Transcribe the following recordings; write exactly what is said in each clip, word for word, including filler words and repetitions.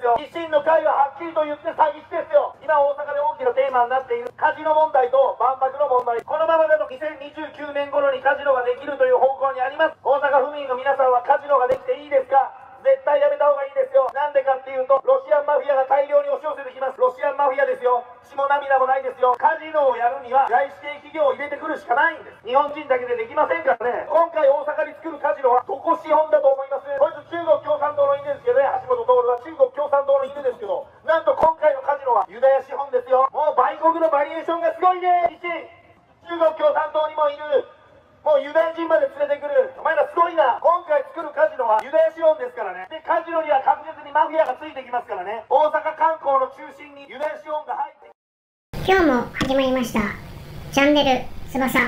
ですよ。維新の会ははっきりと言って詐欺師ですよ。今大阪で大きなテーマになっているカジノ問題と万博の問題。このままだとにせんにじゅうきゅうねん頃にカジノができるという方向にあります。大阪府民の皆さんはカジノができていいですか？絶対やめた方がいいですよ。なんでかっていうと、ロシアンマフィアが大量に押し寄せてきます。ロシアンマフィアですよ。血も涙もないですよ。カジノをやるには外資系企業を入れてくるしかないんです。日本人だけでできませんからね。今回大阪に作るカジノはどこ資本だと思います？こいつ中国共産党の犬ですけどね。橋本徹は中国共産党の犬ですけど、なんと今回のカジノはユダヤ資本ですよ。もう売国のバリエーションがすごいね。中国共産党にもいる。もうユダヤ人まで連れてくる。お前らすごいな。今回作るカジノはユダヤ資本ですからね。で、カジノには確実にマフィアがついてきますからね。大阪観光の中心にユダヤ資本が入って。 今日も始まりました。チャンネル翼。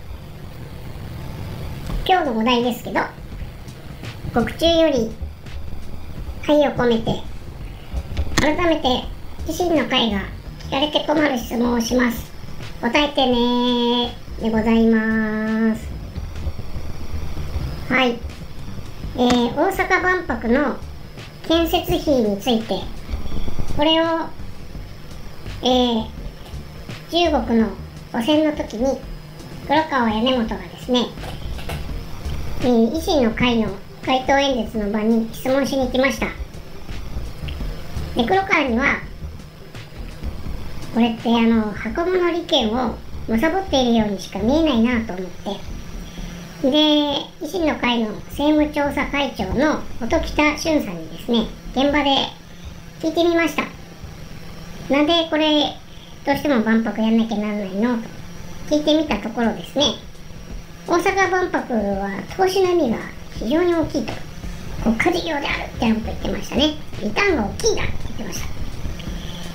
今日のお題ですけど、獄中より愛を込めて、改めて維新の会が聞かれて困る質問をします。答えてねー。でございます。はい、えー、大阪万博の建設費について、これを、えー、中国の汚染の時に黒川屋根本がですね、えー、維新の会の街頭演説の場に質問しに行きました。で、黒川にはこれってあの箱物利権をむさぼっているようにしか見えないなと思って、で、維新の会の政務調査会長の音喜多俊さんにですね、現場で聞いてみました。なんでこれどうしても万博やんなきゃならないのと聞いてみたところですね、大阪万博は投資波が非常に大きいと、国家事業であるって言ってましたね。リターンが大きいだって言ってました。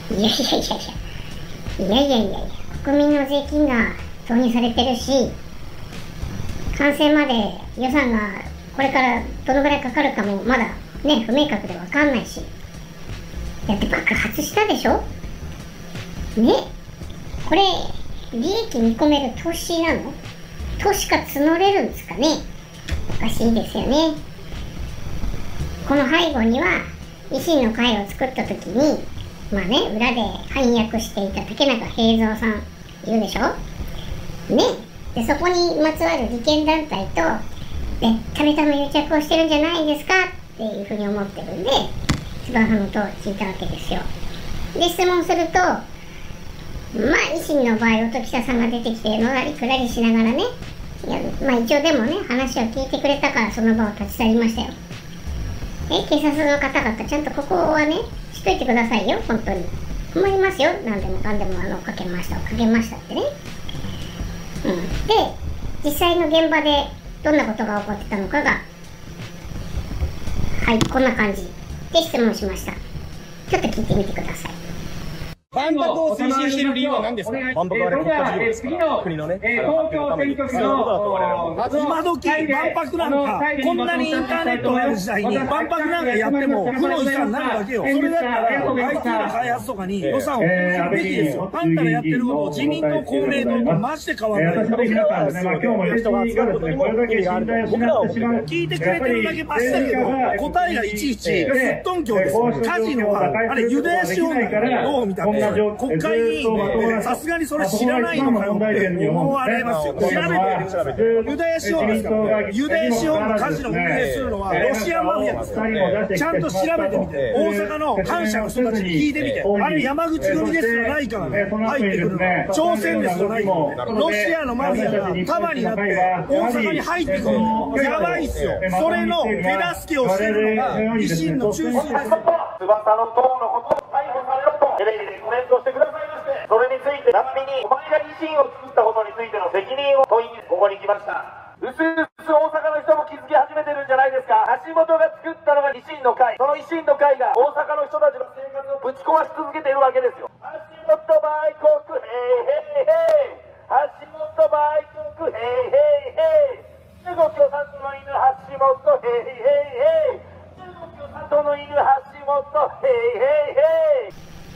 いやいやいやいやいやいやいやいや、国民の税金が投入されてるし、完成まで予算がこれからどのぐらいかかるかもまだね、不明確でわかんないし、だって爆発したでしょね。これ利益見込める投資なの？投資か募れるんですかね。おかしいですよね。この背後には維新の会を作った時にまあね、裏で反訳していた竹中平蔵さんいるでしょね。で、そこにまつわる利権団体とでためため癒着をしてるんじゃないんですかっていうふうに思ってるんで、つばはのと聞いたわけですよ。で、質問すると、まあ維新の場合、音喜多さんが出てきてのらりくらりしながらね、いやまあ一応でもね、話を聞いてくれたからその場を立ち去りましたよ。え、警察の方々、ちゃんとここはね、しといてくださいよ、本当に。困りますよ、何でもかんでもあのかけました、かけましたってね。うん、で、実際の現場でどんなことが起こってたのかが、はい、こんな感じで質問しました。ちょっと聞いてみてください。 万博を推進している理由は何ですか？ 万博は国家事業ですから、国のね、 東京選挙区の今時万博なんか、こんなにインターネットがある時代に、万博なんかやっても、負の遺産になるだけよ。それだったら、アイティー の開発とかに予算を投じるべきですよ。あんたがやってることを自民党、公明党とマジで変わらない。 僕らはですよ、人が集まることにも意味があると。僕らは聞いてくれてるだけマシだけど、答えがいちいち、すっとんきょうです。カジノは、あれ、ユダヤ資本だからどう見たって。国会議員、さすがにそれ知らないのかよって思われますよ。調べてユダヤ資本ですから、ユダヤ資本のカジノを運営するのはロシアマフィアですから、ちゃんと調べてみて、大阪の反社の人たちに聞いてみて、あれ山口組ですらないからね、入ってくるの、朝鮮ですらないからね、ロシアのマフィアが束になって大阪に入ってくるの、やばいっすよ。それの手助けをしてるのが維新の中心です。 翼の党のことを逮捕されろとテレビでコメントしてくださいまして、それについて並びにお前が維新を作ったことについての責任を問いにここに来ました。うすうす大阪の人も気づき始めてるんじゃないですか。橋本が作ったのが維新の会、その維新の会が大阪の人たちの生活をぶち壊し続けているわけですよ。橋本売国へいへいへい、橋本売国へいへいへい、中国共産党の犬橋本へいへいへい、中国共産党の犬橋本へいへいへい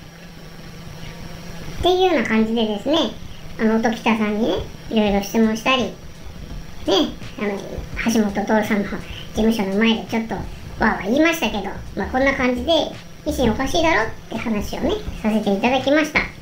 っていうような感じでですね、あの音喜多さんにね、いろいろ質問したり、ね、あの橋本徹さんの事務所の前でちょっとわーわー言いましたけど、まあ、こんな感じで維新おかしいだろって話をね、させていただきました。